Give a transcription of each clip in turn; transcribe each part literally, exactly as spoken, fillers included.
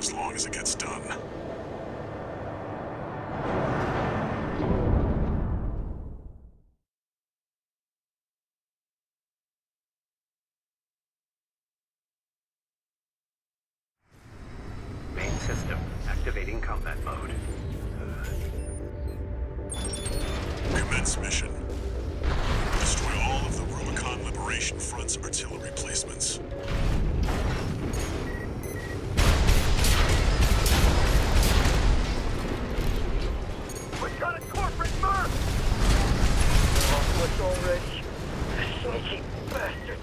as long as it gets done. Main system activating combat mode. Commence mission. Destroy all of the Rubicon Liberation Front's artillery placements. We got a corporate merc! Off us already. Sneaky bastards.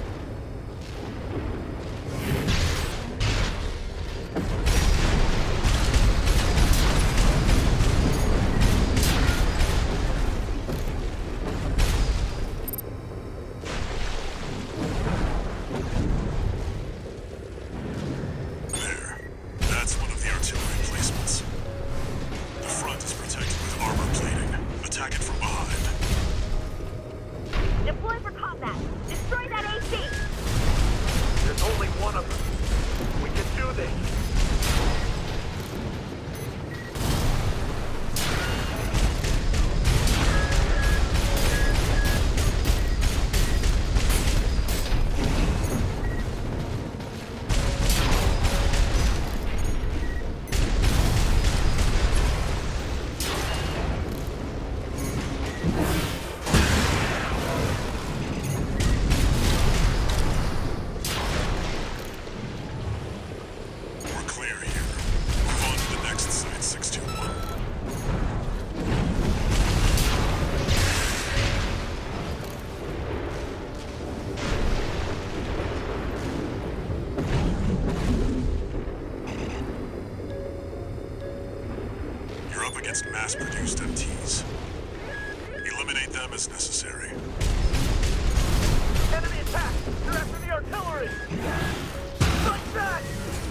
Against mass-produced M Ts. Eliminate them as necessary. Enemy attack! They're after the artillery! Like that!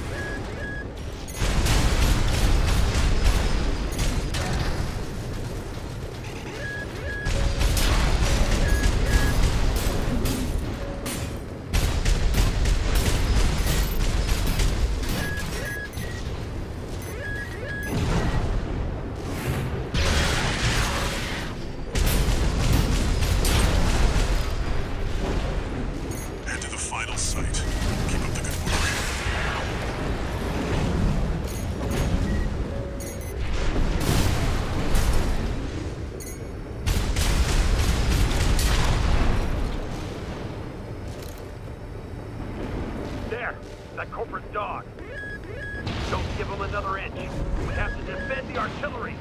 That corporate dog. Don't give him another inch. We have to defend the artillery.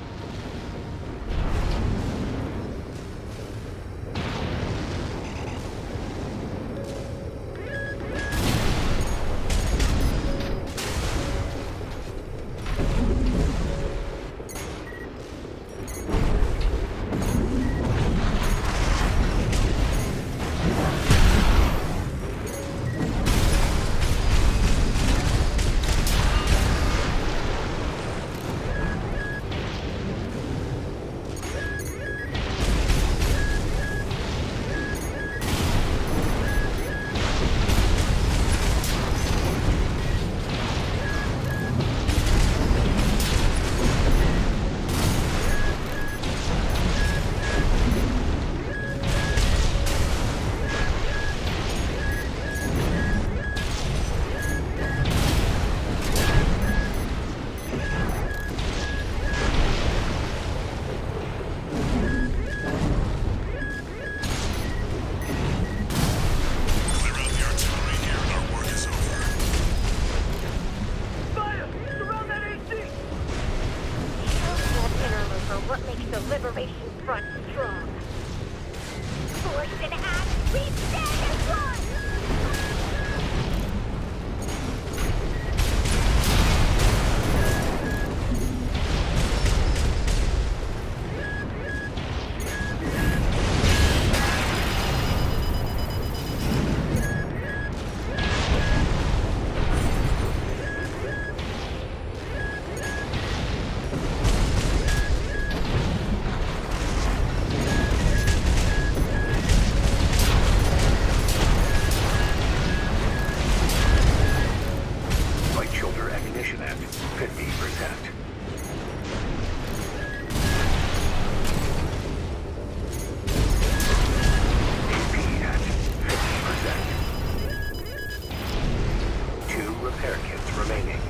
repair kits remaining.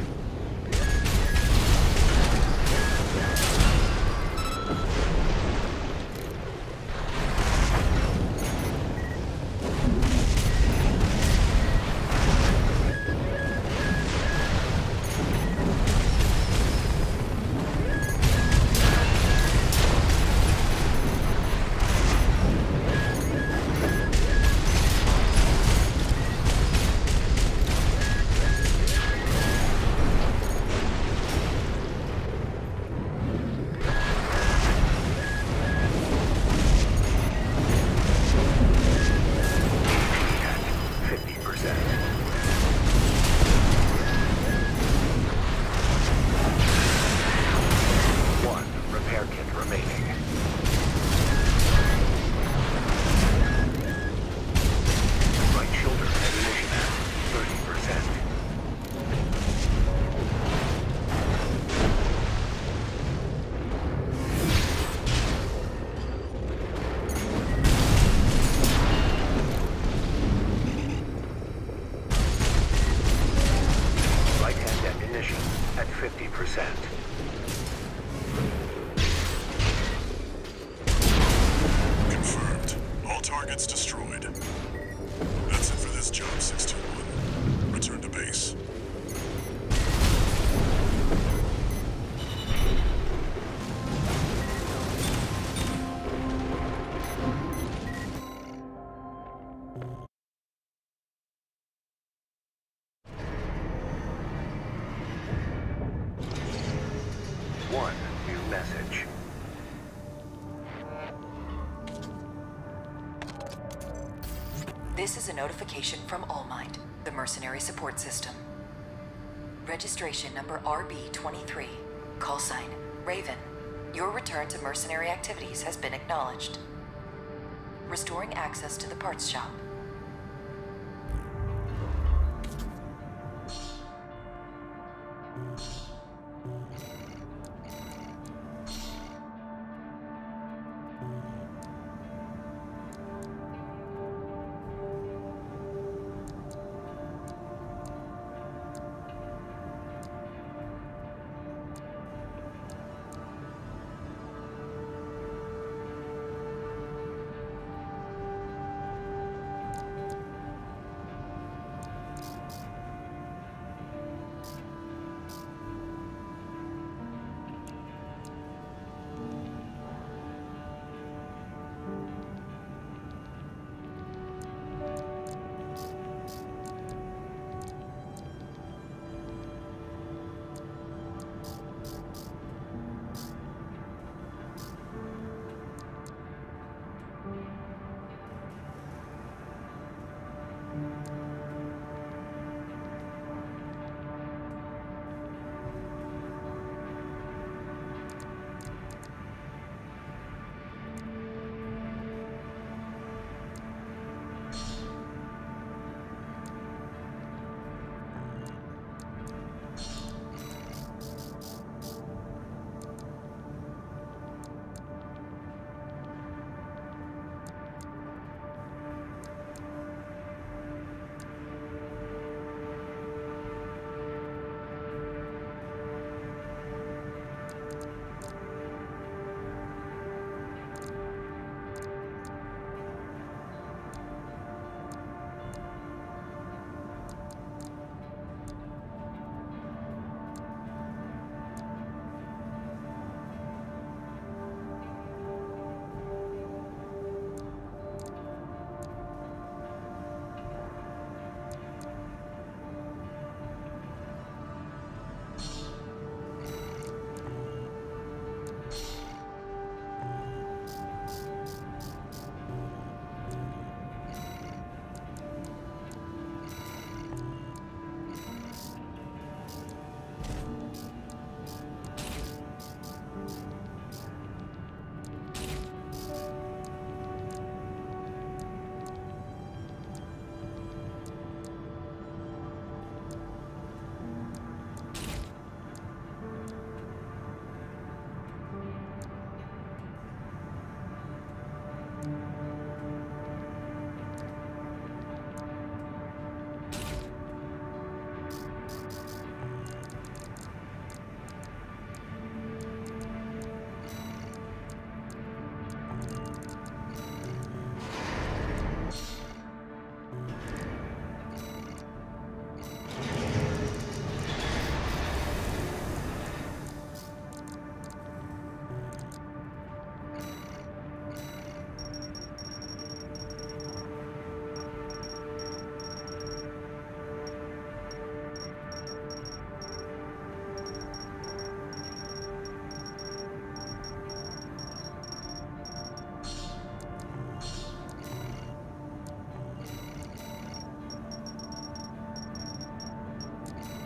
Confirmed. All targets destroyed. That's it for this job, six two one. Return to base. One new message. This is a notification from All-Might, the mercenary support system. Registration number R B twenty-three. Call sign, Raven. Your return to mercenary activities has been acknowledged. Restoring access to the parts shop.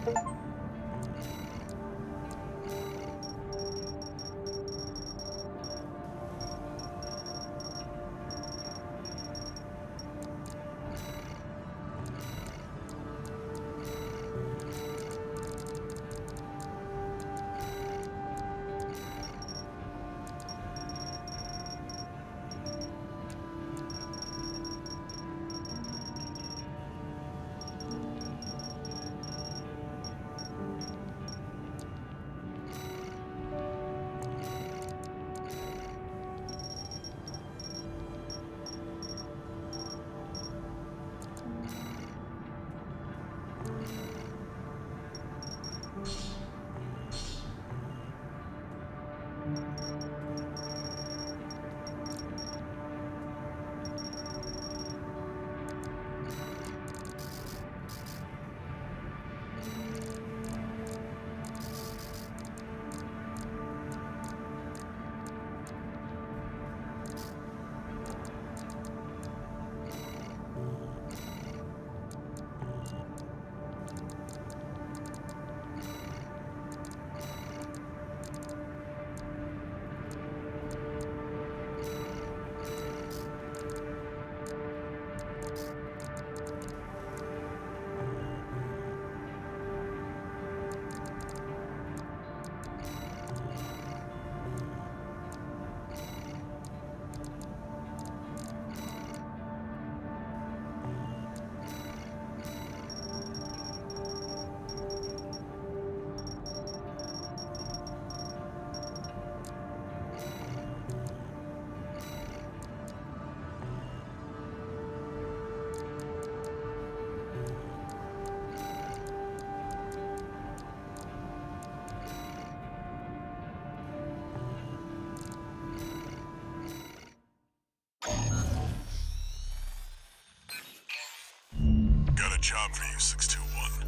Got a job for you, six two one.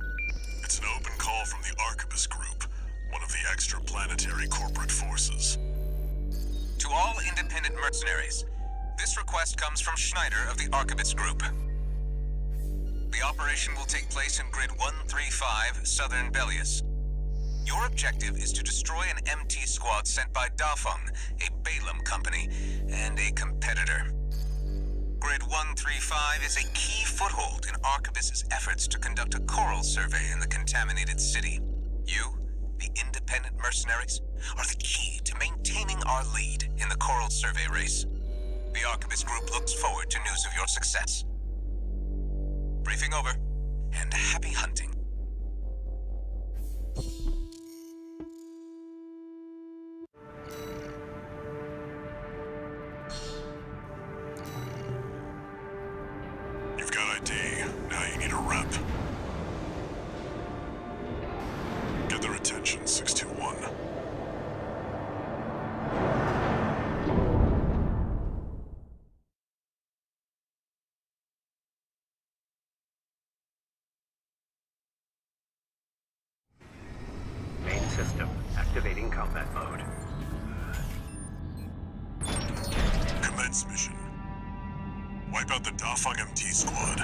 It's an open call from the Arquebus Group, one of the extra-planetary corporate forces. To all independent mercenaries, this request comes from Schneider of the Arquebus Group. The operation will take place in Grid one three five, Southern Bellius. Your objective is to destroy an M T squad sent by Dafeng, a Balaam company, and a competitor. Grid one three five is a key foothold in Arquebus's efforts to conduct a coral survey in the contaminated city. You, the independent mercenaries, are the key to maintaining our lead in the coral survey race. The Arquebus Group looks forward to news of your success. Briefing over, and happy hunting. You've got I D. Now you need a rep. Get their attention, six two one. Main system activating combat mode. Commence mission. Wipe out the Dafeng M T squad.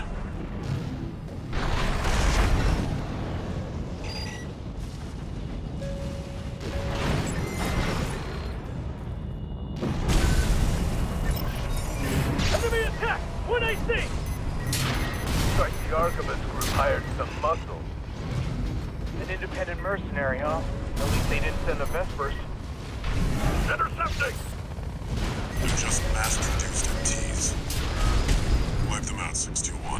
Enemy attack! one A C! Looks like the Arquebus Group hired some muscle. An independent mercenary, huh? At least they didn't send the Vespers. Intercepting! They're just mass-produced M Ts. Wipe them out, six two one.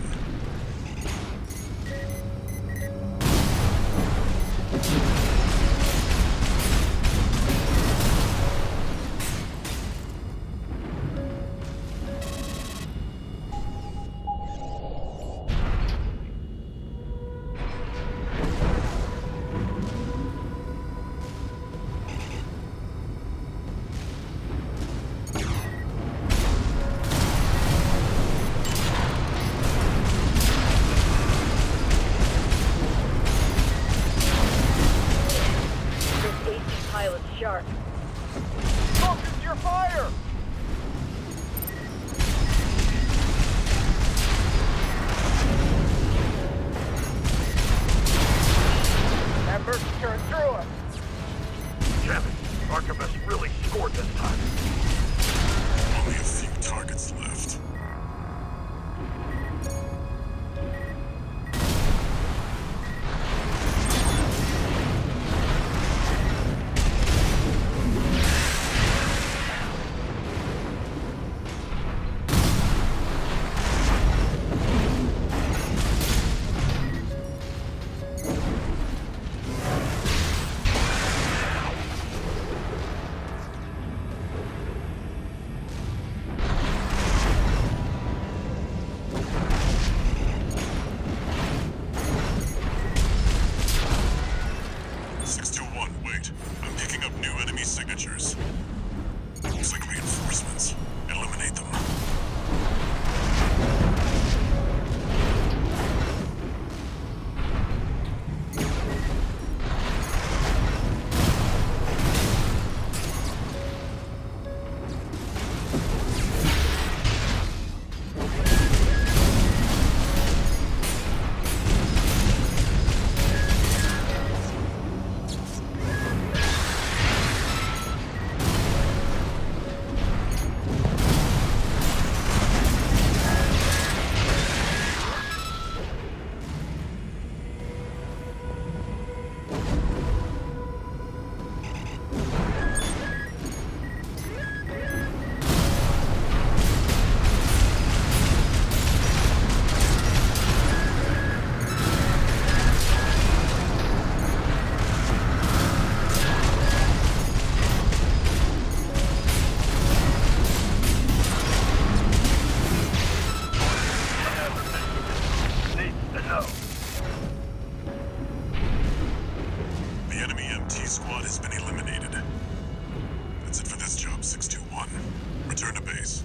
squad has been eliminated. That's it for this job, six two one. Return to base.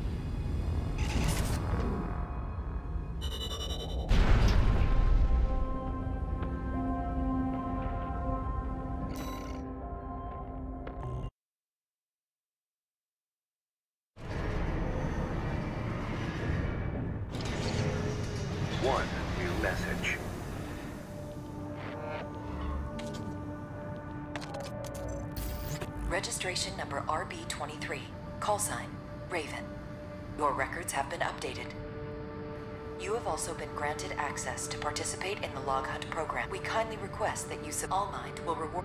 One new message. Registration number R B twenty-three. Call sign, Raven. Your records have been updated. You have also been granted access to participate in the Log Hunt program. We kindly request that you sub- Allmind will reward-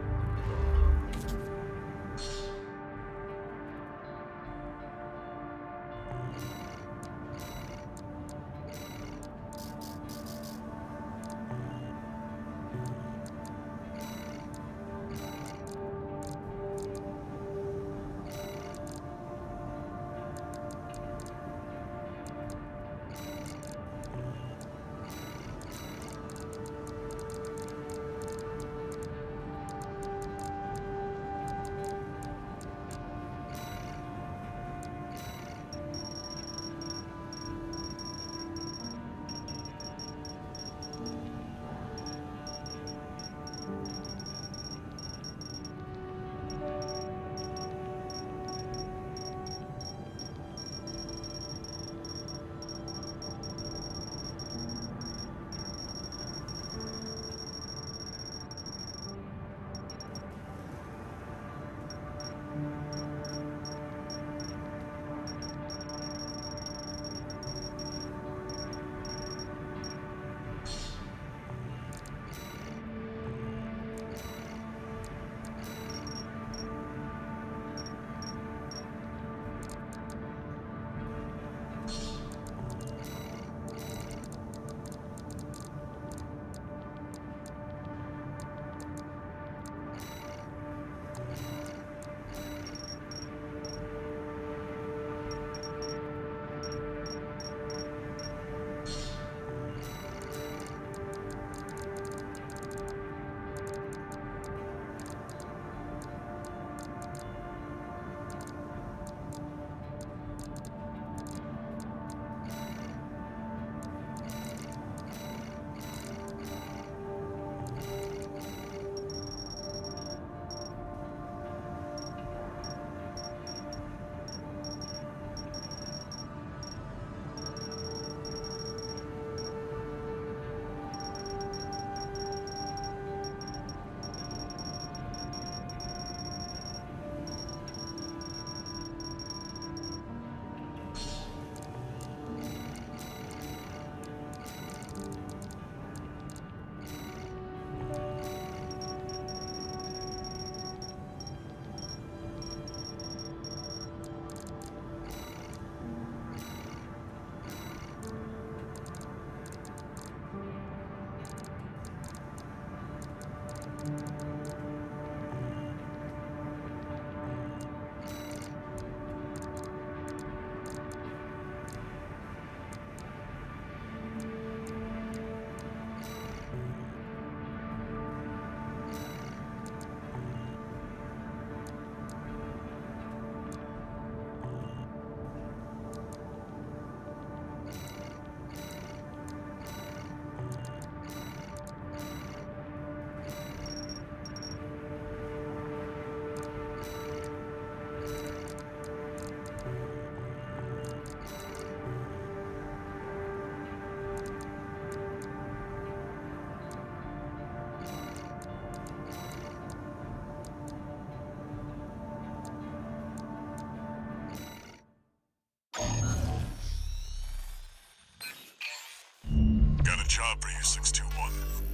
Got a job for you, six two one.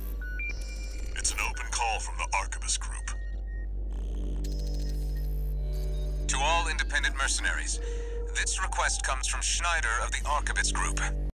It's an open call from the Arquebus Group. To all independent mercenaries, this request comes from Schneider of the Arquebus Group.